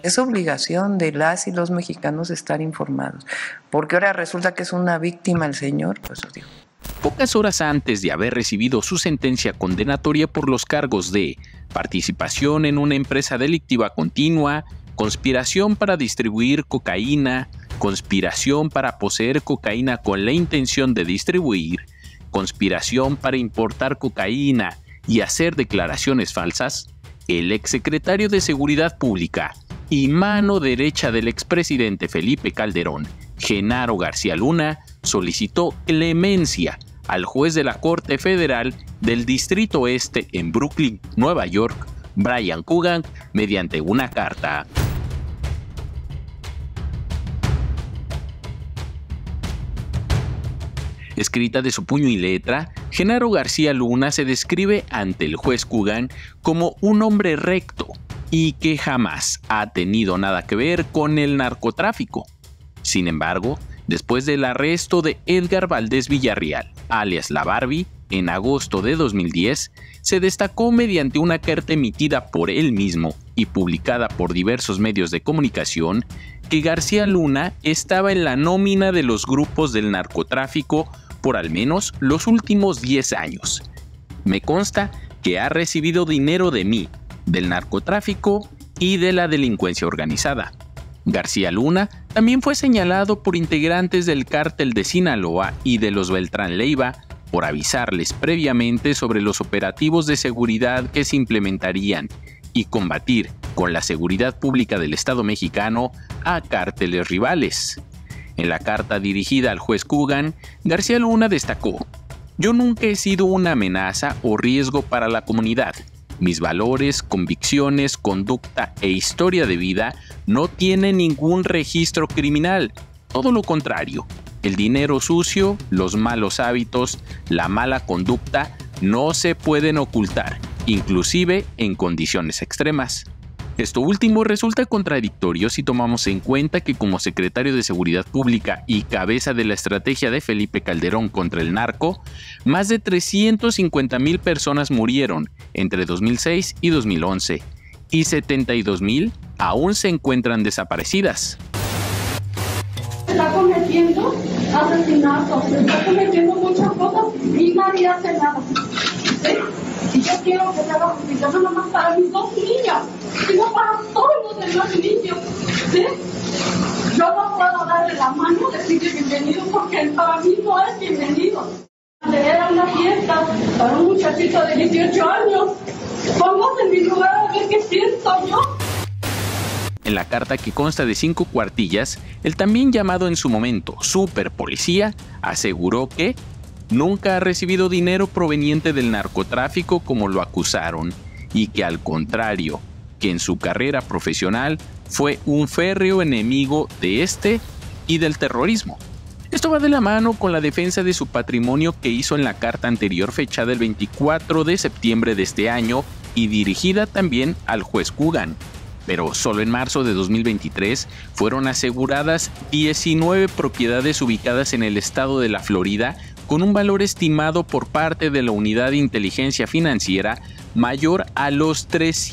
Es obligación de las y los mexicanos estar informados, porque ahora resulta que es una víctima el señor, pues os digo. Pocas horas antes de haber recibido su sentencia condenatoria por los cargos de participación en una empresa delictiva continua, conspiración para distribuir cocaína, conspiración para poseer cocaína con la intención de distribuir, conspiración para importar cocaína y hacer declaraciones falsas, el exsecretario de Seguridad Pública y mano derecha del expresidente Felipe Calderón, Genaro García Luna, solicitó clemencia al juez de la Corte Federal del Distrito Este en Brooklyn, Nueva York, Brian Coogan, mediante una carta. Escrita de su puño y letra, Genaro García Luna se describe ante el juez Coogan como un hombre recto y que jamás ha tenido nada que ver con el narcotráfico. Sin embargo, después del arresto de Edgar Valdés Villarreal, alias La Barbie, en agosto de 2010, se destacó mediante una carta emitida por él mismo y publicada por diversos medios de comunicación que García Luna estaba en la nómina de los grupos del narcotráfico por al menos los últimos 10 años. Me consta que ha recibido dinero de mí, del narcotráfico y de la delincuencia organizada. García Luna también fue señalado por integrantes del cártel de Sinaloa y de los Beltrán Leiva por avisarles previamente sobre los operativos de seguridad que se implementarían y combatir con la seguridad pública del Estado mexicano a cárteles rivales. En la carta dirigida al juez Coogan, García Luna destacó: "Yo nunca he sido una amenaza o riesgo para la comunidad. Mis valores, convicciones, conducta e historia de vida no tienen ningún registro criminal. Todo lo contrario, el dinero sucio, los malos hábitos, la mala conducta no se pueden ocultar, inclusive en condiciones extremas". Esto último resulta contradictorio si tomamos en cuenta que como secretario de Seguridad Pública y cabeza de la estrategia de Felipe Calderón contra el narco, más de 350,000 personas murieron entre 2006 y 2011, y 72,000 aún se encuentran desaparecidas. Está cometiendo asesinatos, está cometiendo muchas cosas y nadie hace nada. ¿Sí? Y yo quiero que se haga justicia, no nomás para mis 2 niños, sino para todos los demás niños. ¿Sí? Yo no puedo darle la mano, decirle bienvenido, porque para mí no es bienvenido. Era una fiesta para un muchachito de 18 años. Póngase en mi lugar a ver qué siento yo. En la carta, que consta de 5 cuartillas, el también llamado en su momento super policía aseguró que nunca ha recibido dinero proveniente del narcotráfico como lo acusaron, y que al contrario, que en su carrera profesional fue un férreo enemigo de este y del terrorismo. Esto va de la mano con la defensa de su patrimonio que hizo en la carta anterior fechada el 24 de septiembre de este año y dirigida también al juez Coogan. Pero solo en marzo de 2023 fueron aseguradas 19 propiedades ubicadas en el estado de la Florida con un valor estimado por parte de la Unidad de Inteligencia Financiera mayor a los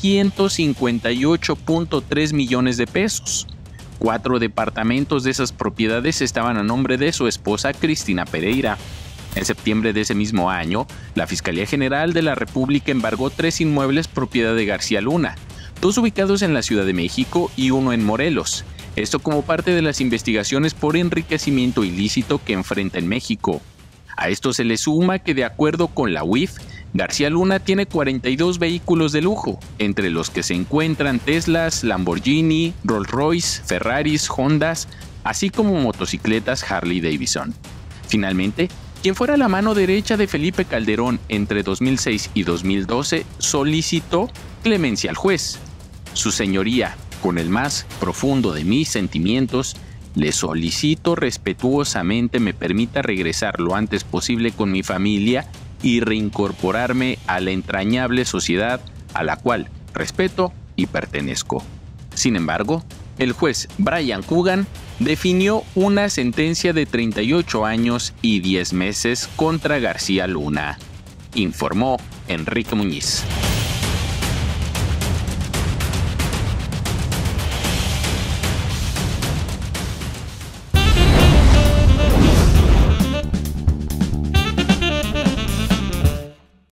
358.3 millones de pesos. 4 departamentos de esas propiedades estaban a nombre de su esposa Cristina Pereira. En septiembre de ese mismo año, la Fiscalía General de la República embargó 3 inmuebles propiedad de García Luna, 2 ubicados en la Ciudad de México y 1 en Morelos. Esto como parte de las investigaciones por enriquecimiento ilícito que enfrenta en México. A esto se le suma que, de acuerdo con la UIF, García Luna tiene 42 vehículos de lujo, entre los que se encuentran Teslas, Lamborghini, Rolls Royce, Ferraris, Hondas, así como motocicletas Harley Davidson. Finalmente, quien fuera la mano derecha de Felipe Calderón entre 2006 y 2012 solicitó clemencia al juez. Su señoría, con el más profundo de mis sentimientos, le solicito respetuosamente me permita regresar lo antes posible con mi familia y reincorporarme a la entrañable sociedad a la cual respeto y pertenezco. Sin embargo, el juez Brian Coogan definió una sentencia de 38 años y 10 meses contra García Luna, informó Enrique Muñiz.